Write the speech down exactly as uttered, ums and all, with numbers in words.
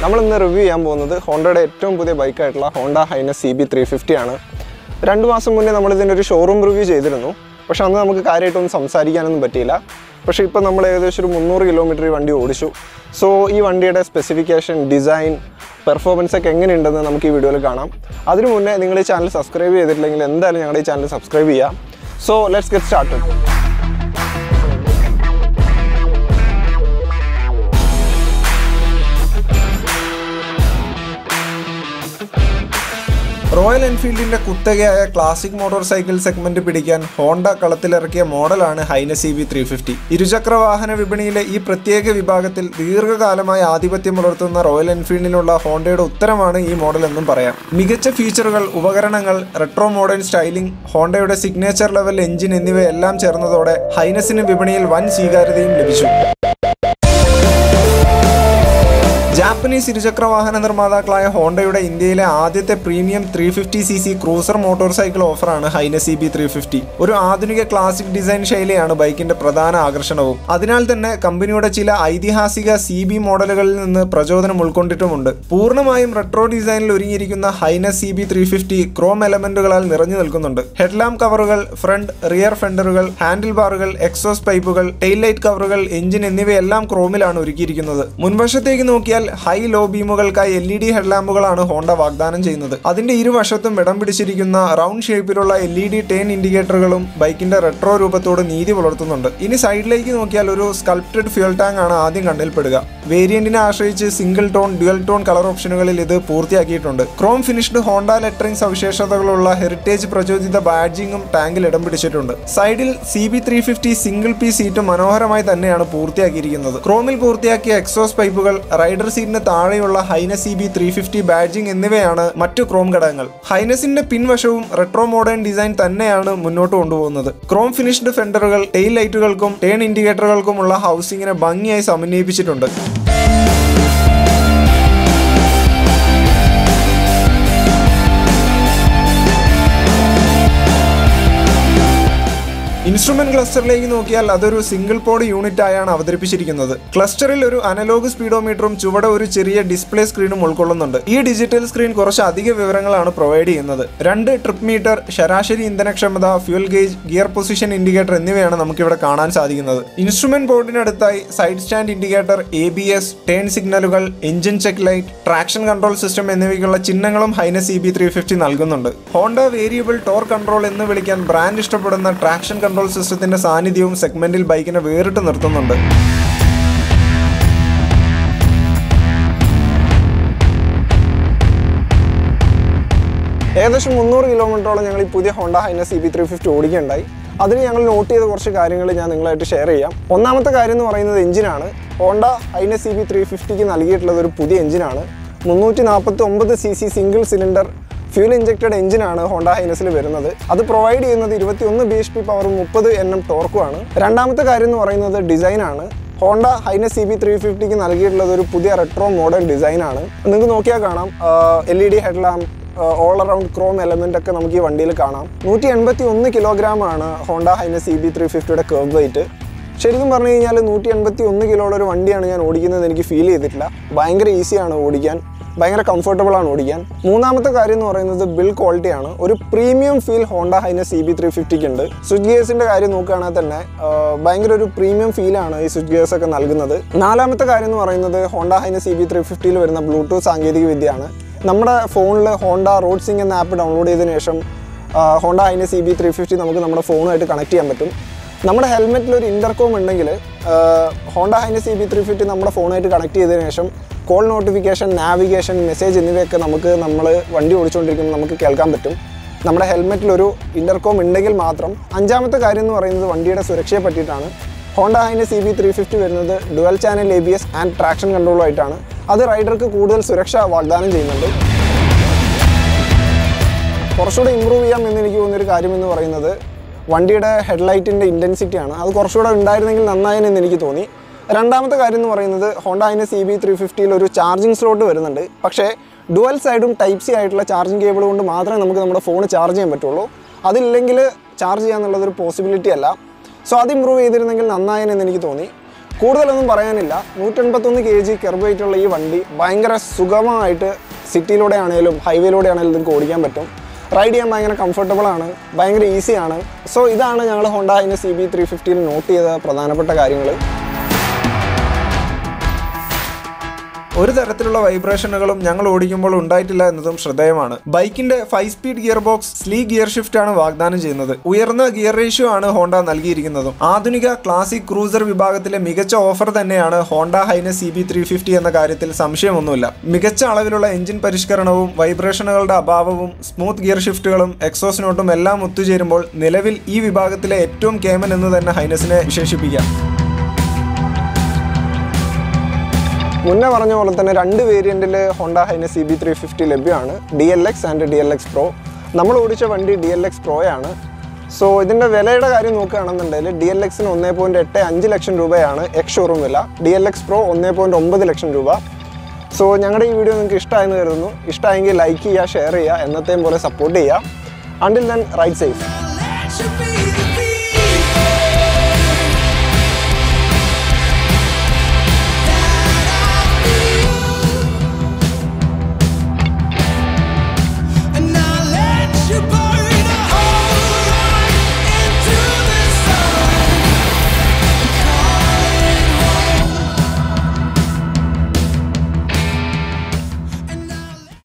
നമ്മൾ ഇന്ന് റിവ്യൂ ചെയ്യാൻ പോകുന്നത് ഹോണ്ടയുടെ ഏറ്റവും പുതിയ ബൈക്കായിട്ടുള്ള Honda Highness C B three fifty ആണ്. രണ്ട് മാസം മുന്നേ നമ്മൾ ഇതിൻ്റെ ഒരു ഷോറൂം റിവ്യൂ ചെയ്തിരുന്നു. പക്ഷേ അന്ന് നമുക്ക് കാര്യമായിട്ടൊന്നും സംസാരിക്കാനൊന്നും പറ്റിയില്ല. പക്ഷേ ഇപ്പോൾ നമ്മൾ ഏകദേശം ഒരു മുന്നൂറ് കിലോമീറ്റർ ഈ വണ്ടി ഓടിച്ചു. സോ ഈ വണ്ടിയുടെ സ്പെസിഫിക്കേഷൻ, ഡിസൈൻ, പെർഫോമൻസ് ഒക്കെ എങ്ങനെയുണ്ടെന്ന് നമുക്ക് ഈ വീഡിയോയിൽ കാണാം. അതിനു മുന്നേ നിങ്ങൾ ഈ ചാനൽ സബ്സ്ക്രൈബ് ചെയ്തിട്ടില്ലെങ്കിൽ എന്തായാലും ഞങ്ങളുടെ ഈ ചാനൽ സബ്സ്ക്രൈബ് ചെയ്യാം. So let's get started. Royal എൻഫീൽഡിൻ്റെ കുത്തകയായ ക്ലാസിക് മോട്ടോർ സൈക്കിൾ സെഗ്മെന്റ് പിടിക്കാൻ ഹോണ്ട കളത്തിലിറക്കിയ മോഡലാണ് Highness C B three fifty. ഇരുചക്ര വാഹന വിപണിയിലെ ഈ പ്രത്യേക വിഭാഗത്തിൽ ദീർഘകാലമായി ആധിപത്യം പുലർത്തുന്ന റോയൽ എൻഫീൽഡിനുള്ള ഹോണ്ടയുടെ ഉത്തരമാണ് ഈ മോഡൽ എന്നും പറയാം. മികച്ച ഫീച്ചറുകൾ, ഉപകരണങ്ങൾ, റെട്രോ മോഡേൺ സ്റ്റൈലിംഗ്, ഹോണ്ടയുടെ സിഗ്നേച്ചർ ലെവൽ എഞ്ചിൻ എന്നിവയെല്ലാം ചേർന്നതോടെ ഹൈനസിന് വിപണിയിൽ വൻ സ്വീകാര്യതയും ലഭിച്ചു. ജാപ്പനീസ് ഇരുചക്ര വാഹന നിർമ്മാതാക്കളായ ഹോണ്ടയുടെ ഇന്ത്യയിലെ ആദ്യത്തെ premium three fifty C C cruiser motor cycle ഓഫറാണ് Highness C B three fifty. ഒരു ആധുനിക ക്ലാസിക് ഡിസൈൻ ശൈലിയാണ് ബൈക്കിന്റെ പ്രധാന ആകർഷണവും. അതിനാൽ തന്നെ കമ്പനിയുടെ ചില ഐതിഹാസിക സി ബി മോഡലുകളിൽ നിന്ന് പ്രചോദനം ഉൾക്കൊണ്ടിട്ടുമുണ്ട്. പൂർണ്ണമായും റെട്രോ ഡിസൈനിൽ ഒരുങ്ങിയിരിക്കുന്ന Highness C B three fifty chrome എലമെന്റുകളാൽ നിറഞ്ഞു നിൽക്കുന്നുണ്ട്. ഹെഡ്ലാമ്പ് കവറുകൾ, ഫ്രണ്ട് റിയർ ഫെൻഡറുകൾ, ഹാൻഡിൽ ബാറുകൾ, എക്സോസ് പൈപ്പുകൾ, ടെയിൽ ലൈറ്റ് കവറുകൾ, എഞ്ചിൻ എന്നിവയെല്ലാം ക്രോമിലാണ് ഒരുക്കിയിരിക്കുന്നത്. മുൻവശത്തേക്ക് നോക്കിയാൽ ഹൈ ലോ ബീമുകൾക്കായി എൽ ഇ ഡി ഹെഡ്ലാമ്പുകളാണ് ഹോണ്ട വാഗ്ദാനം ചെയ്യുന്നത്. അതിന്റെ ഇരുവശത്തും ഇടം പിടിച്ചിരിക്കുന്ന റൗണ്ട് ഷേപ്പിലുള്ള എൽ ഇ ഡി ടേൺ ഇൻഡിക്കേറ്ററുകളും ബൈക്കിന്റെ റെട്രോ രൂപത്തോട് നീതി പുലർത്തുന്നുണ്ട്. ഇനി സൈഡിലേക്ക് നോക്കിയാൽ ഒരു സ്കൾപ്റ്റഡ് ഫ്യൂൽ ടാങ്ക് ആണ് ആദ്യം കണ്ണിൽപ്പെടുക. വേരിയന്റിനെ ആശ്രയിച്ച് single tone, dual tone colour ഓപ്ഷനുകളിൽ ഇത് പൂർത്തിയാക്കിയിട്ടുണ്ട്. ക്രോം ഫിനിഷ്ഡ് ഹോണ്ട ലെറ്ററിംഗ് സവിശേഷതകളുള്ള ഹെറിറ്റേജ് പ്രചോദിത ബാഡ്ജിങ്ങും ടാങ്കിൽ ഇടം പിടിച്ചിട്ടുണ്ട്. സൈഡിൽ C B three fifty single piece seat മനോഹരമായി തന്നെയാണ് പൂർത്തിയാക്കിയിരിക്കുന്നത്. ക്രോമിൽ പൂർത്തിയാക്കിയ എക്സോസ് പൈപ്പുകൾ, റൈഡർ സീറ്റിന് താഴെയുള്ള Highness C B three fifty badging എന്നിവയാണ് മറ്റു ക്രോം ഘടകങ്ങൾ. ഹൈനസിന്റെ പിൻവശവും റെട്രോ മോഡേൺ ഡിസൈൻ തന്നെയാണ് മുന്നോട്ട് കൊണ്ടുപോകുന്നത്. ക്രോം ഫിനിഷ്ഡ് ഫെൻഡറുകൾ ടെയിൽ ലൈറ്റുകൾക്കും ടേൺ ഇൻഡിക്കേറ്ററുകൾക്കുമുള്ള ഹൗസിങ്ങിനെ ഭംഗിയായി സമന്വയിപ്പിച്ചിട്ടുണ്ട്. ഇൻസ്ട്രുമെന്റ് ക്ലസ്റ്ററിലേക്ക് നോക്കിയാൽ അതൊരു സിംഗിൾ പോഡ് യൂണിറ്റ് ആയാണ് അവതരിപ്പിച്ചിരിക്കുന്നത്. ക്ലസ്റ്ററിൽ ഒരു അനലോഗ് സ്പീഡോമീറ്ററും ചുവടെ ഒരു ചെറിയ ഡിസ്പ്ലേ സ്ക്രീനും ഉൾക്കൊള്ളുന്നുണ്ട്. ഈ ഡിജിറ്റൽ സ്ക്രീൻ കുറച്ച് അധിക വിവരങ്ങളാണ് പ്രൊവൈഡ് ചെയ്യുന്നത്. രണ്ട് ട്രിപ്പ് മീറ്റർ, ശരാശരി ഇന്ധനക്ഷമത, fuel gauge, gear position indicator എന്നിവയാണ് നമുക്കിവിടെ കാണാൻ സാധിക്കുന്നത്. ഇൻസ്ട്രുമെന്റ് ബോർഡിനടുത്തായി side stand indicator, A B S, turn സിഗ്നലുകൾ, engine check light, traction control system എന്നിവയ്ക്കുള്ള ചിഹ്നങ്ങളും Highness C B three fifty നൽകുന്നുണ്ട്. ഹോണ്ട വേരിയബിൾ ടോർ കൺട്രോൾ എന്ന് വിളിക്കാൻ ബ്രാൻഡ് ഇഷ്ടപ്പെടുന്ന ട്രാക്ഷൻ കൺട്രോൾ സിസ്റ്റത്തിന്റെ സാന്നിധ്യവും സെഗ്മെന്റിൽ ബൈക്കിനെ വേറിട്ട് നിർത്തുന്നുണ്ട്. ഏകദേശം മുന്നൂറ് കിലോമീറ്ററോളം ഞങ്ങൾ ഈ പുതിയ Honda Highness C B three fifty ഓടിക്കുകയുണ്ടായി. അതിന് ഞങ്ങൾ നോട്ട് ചെയ്ത കുറച്ച് കാര്യങ്ങൾ ഞാൻ നിങ്ങളായിട്ട് ഷെയർ ചെയ്യാം. ഒന്നാമത്തെ കാര്യം എന്ന് പറയുന്നത് എഞ്ചിനാണ്. Honda Highness C B three ഫിഫ്റ്റിക്ക് നൽകിയിട്ടുള്ളത് ഒരു പുതിയ എഞ്ചിനാണ്. മുന്നൂറ്റി നാൽപ്പത്തി ഒമ്പത് C C single cylinder fuel injected എഞ്ചിനാണ് ഹോണ്ട ഹൈനസിൽ വരുന്നത്. അത് പ്രൊവൈഡ് ചെയ്യുന്നത് ഇരുപത്തി ഒന്ന് ബി എച്ച് പി പവറും മുപ്പത് എൻ എം ടോർക്കുമാണ്. രണ്ടാമത്തെ കാര്യം എന്ന് പറയുന്നത് ഡിസൈനാണ്. Honda Highness C B three ഫിഫ്റ്റിക്ക് നൽകിയിട്ടുള്ളത് ഒരു പുതിയ റെട്രോ മോഡേൺ ഡിസൈനാണ്. നിങ്ങൾക്ക് നോക്കിയാൽ കാണാം L E D headlamp, all around chrome element ഒക്കെ നമുക്ക് ഈ വണ്ടിയിൽ കാണാം. നൂറ്റി എൺപത്തി ഒന്ന് കിലോഗ്രാം ആണ് Honda Highness C B three ഫിഫ്റ്റിയുടെ കർവ് വെയിറ്റ്. ശരിക്കും പറഞ്ഞു കഴിഞ്ഞാൽ നൂറ്റി എൺപത്തി ഒന്ന് കിലോയുടെ ഒരു വണ്ടിയാണ് ഞാൻ ഓടിക്കുന്നത് എനിക്ക് ഫീൽ ചെയ്തിട്ടില്ല. ഭയങ്കര ഈസിയാണ് ഓടിക്കാൻ, ഭയങ്കര കംഫർട്ടബിൾ ആണ് ഓടിക്കാൻ. മൂന്നാമത്തെ കാര്യം എന്ന് പറയുന്നത് ബിൽഡ് ക്വാളിറ്റിയാണ്. ഒരു premium feel Honda Highness C B three ഫിഫ്റ്റിക്ക് ഉണ്ട്. സ്വിച്ച് ഗിയേഴ്സിന്റെ കാര്യം നോക്കുകയാണെങ്കിൽ തന്നെ ഭയങ്കര ഒരു പ്രീമിയം ഫീലാണ് ഈ സ്വിച്ച് ഗിയേഴ്സ് ഒക്കെ നൽകുന്നത്. നാലാമത്തെ കാര്യം എന്ന് പറയുന്നത് Honda Highness C B three ഫിഫ്റ്റിയിൽ വരുന്ന ബ്ലൂടൂത്ത് സാങ്കേതിക വിദ്യയാണ്. നമ്മുടെ ഫോണിൽ ഹോണ്ട റോഡ് സിംഗ് എന്ന ആപ്പ് ഡൗൺലോഡ് ചെയ്തതിനു ശേഷം Honda Highness C B three fifty നമുക്ക് നമ്മുടെ ഫോണുമായിട്ട് കണക്ട് ചെയ്യാൻ പറ്റും. നമ്മുടെ ഹെൽമെറ്റിൽ ഒരു ഇൻ്റർകോം ഉണ്ടെങ്കിൽ Honda Highness C B three fifty നമ്മുടെ ഫോണായിട്ട് കണക്ട് ചെയ്തതിനു ശേഷം കോൾ നോട്ടിഫിക്കേഷൻ, നാവിഗേഷൻ, മെസ്സേജ് എന്നിവയൊക്കെ നമുക്ക് നമ്മൾ വണ്ടി ഓടിച്ചുകൊണ്ടിരിക്കുമ്പോൾ നമുക്ക് കേൾക്കാൻ പറ്റും. നമ്മുടെ ഹെൽമെറ്റിലൊരു ഇൻ്റർകോം ഉണ്ടെങ്കിൽ മാത്രം. അഞ്ചാമത്തെ കാര്യം എന്ന് പറയുന്നത് വണ്ടിയുടെ സുരക്ഷയെ പറ്റിയിട്ടാണ്. Honda Highness C B three fifty വരുന്നത് dual channel A B S and traction കൺട്രോളുമായിട്ടാണ്. അത് റൈഡർക്ക് കൂടുതൽ സുരക്ഷ വാഗ്ദാനം ചെയ്യുന്നുണ്ട്. കുറച്ചുകൂടെ ഇമ്പ്രൂവ് ചെയ്യാം എന്ന് എനിക്ക് തോന്നിയൊരു കാര്യം എന്ന് പറയുന്നത് വണ്ടിയുടെ ഹെഡ്ലൈറ്റിൻ്റെ ഇൻറ്റൻസിറ്റിയാണ്. അത് കുറച്ചുകൂടെ ഉണ്ടായിരുന്നെങ്കിൽ നന്നായെന്ന് എനിക്ക് തോന്നി. രണ്ടാമത്തെ കാര്യം എന്ന് പറയുന്നത് Honda Highness C B three ഫിഫ്റ്റിയിൽ ഒരു ചാർജിങ് സ്ലോട്ട് വരുന്നുണ്ട്. പക്ഷേ ഡുവൽ സൈഡും ടൈപ്പ് സി ആയിട്ടുള്ള ചാർജിങ് കേബിൾ കൊണ്ട് മാത്രമേ നമുക്ക് നമ്മുടെ ഫോൺ ചാർജ് ചെയ്യാൻ പറ്റുള്ളൂ. അതില്ലെങ്കിൽ ചാർജ് ചെയ്യാന്നുള്ളതൊരു പോസിബിലിറ്റി അല്ല. സോ അത് ഇമ്പ്രൂവ് ചെയ്തിരുന്നെങ്കിൽ നന്നായെന്ന് എനിക്ക് തോന്നി. കൂടുതലൊന്നും പറയാനില്ല. നൂറ്റൻപത്തൊന്ന് കെ ജി കെർബ് വെയിറ്റുള്ള ഈ വണ്ടി ഭയങ്കര സുഗമമായിട്ട് സിറ്റിയിലൂടെ ആണെങ്കിലും ഹൈവേയിലൂടെ ആണെങ്കിലും നിങ്ങൾക്ക് ഓടിക്കാൻ പറ്റും. റൈഡ് ചെയ്യാൻ ഭയങ്കര കംഫർട്ടബിളാണ്, ഭയങ്കര ഈസിയാണ്. സോ ഇതാണ് ഞങ്ങൾ Honda Highness C B three ഫിഫ്റ്റിയിൽ നോട്ട് ചെയ്ത പ്രധാനപ്പെട്ട കാര്യങ്ങൾ. ഒരു തരത്തിലുള്ള വൈബ്രേഷനുകളും ഞങ്ങൾ ഓടിക്കുമ്പോൾ ഉണ്ടായിട്ടില്ല എന്നതും ശ്രദ്ധേയമാണ്. ബൈക്കിന്റെ five speed gear box sleek gear shift ആണ് വാഗ്ദാനം ചെയ്യുന്നത്. ഉയർന്ന ഗിയർ റേഷ്യോ ആണ് ഹോണ്ട നൽകിയിരിക്കുന്നതും. ആധുനിക ക്ലാസിക് ക്രൂസർ വിഭാഗത്തിലെ മികച്ച ഓഫർ തന്നെയാണ് Honda Highness C B three fifty എന്ന കാര്യത്തിൽ സംശയമൊന്നുമില്ല. മികച്ച അളവിലുള്ള എഞ്ചിൻ പരിഷ്കരണവും വൈബ്രേഷനുകളുടെ അഭാവവും സ്മൂത്ത് ഗിയർ ഷിഫ്റ്റുകളും എക്സോസ് നോട്ടും എല്ലാം ഒത്തുചേരുമ്പോൾ നിലവിൽ ഈ വിഭാഗത്തിലെ ഏറ്റവും കേമൻ എന്ന് തന്നെ ഹൈനസിനെ വിശേഷിപ്പിക്കാം. മുന്നേ പറഞ്ഞ പോലെ തന്നെ രണ്ട് വേരിയൻറ്റിൽ Honda Highness C B three fifty ലഭ്യമാണ്, D L X and D L X pro. നമ്മൾ ഓടിച്ച വണ്ടി ഡി എൽ എക്സ് പ്രോയാണ്. സോ ഇതിൻ്റെ വിലയുടെ കാര്യം നോക്കുകയാണെന്നുണ്ടെങ്കിൽ ഡി എൽ എക്സിന് ഒന്നേ പോയിൻറ്റ് എട്ട് അഞ്ച് ലക്ഷം രൂപയാണ് എക്സ് ഷോറൂം വില. ഡി എൽ എക്സ് പ്രോ ഒന്നേ പോയിൻറ്റ് ഒമ്പത് ലക്ഷം രൂപ. സോ ഞങ്ങളുടെ ഈ വീഡിയോ നിങ്ങൾക്ക് ഇഷ്ടമായെന്ന് കരുതുന്നു. ഇഷ്ടമായെങ്കിൽ ലൈക്ക് ചെയ്യുക, ഷെയർ ചെയ്യുക, എന്നത്തെയും പോലെ സപ്പോർട്ട് ചെയ്യുക. Until then ride safe.